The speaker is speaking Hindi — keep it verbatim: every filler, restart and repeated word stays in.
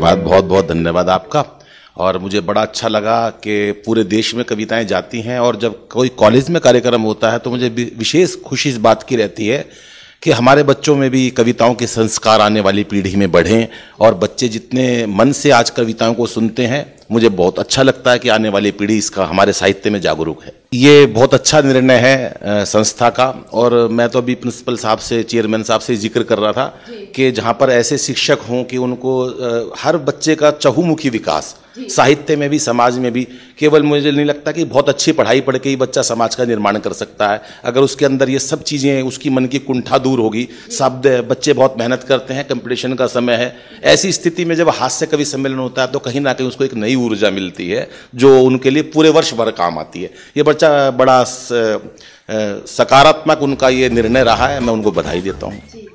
धन्यवाद, बहुत बहुत धन्यवाद आपका। और मुझे बड़ा अच्छा लगा कि पूरे देश में कविताएं जाती हैं, और जब कोई कॉलेज में कार्यक्रम होता है तो मुझे विशेष खुशी इस बात की रहती है कि हमारे बच्चों में भी कविताओं के संस्कार आने वाली पीढ़ी में बढ़ें, और बच्चे जितने मन से आज कविताओं को सुनते हैं, मुझे बहुत अच्छा लगता है कि आने वाली पीढ़ी इसका हमारे साहित्य में जागरूक है। ये बहुत अच्छा निर्णय है संस्था का, और मैं तो अभी प्रिंसिपल साहब से, चेयरमैन साहब से जिक्र कर रहा था कि जहाँ पर ऐसे शिक्षक हों कि उनको हर बच्चे का चहुमुखी विकास, साहित्य में भी समाज में भी, केवल मुझे नहीं लगता कि बहुत अच्छी पढ़ाई पढ़ के ही बच्चा समाज का निर्माण कर सकता है। अगर उसके अंदर ये सब चीज़ें, उसकी मन की कुंठा दूर होगी, शब्द, बच्चे बहुत मेहनत करते हैं, कंपटीशन का समय है, ऐसी स्थिति में जब हास्य कवि सम्मेलन होता है तो कहीं ना कहीं उसको एक नई ऊर्जा मिलती है जो उनके लिए पूरे वर्ष भर काम आती है। ये बच्चा बड़ा सकारात्मक उनका ये निर्णय रहा है, मैं उनको बधाई देता हूँ।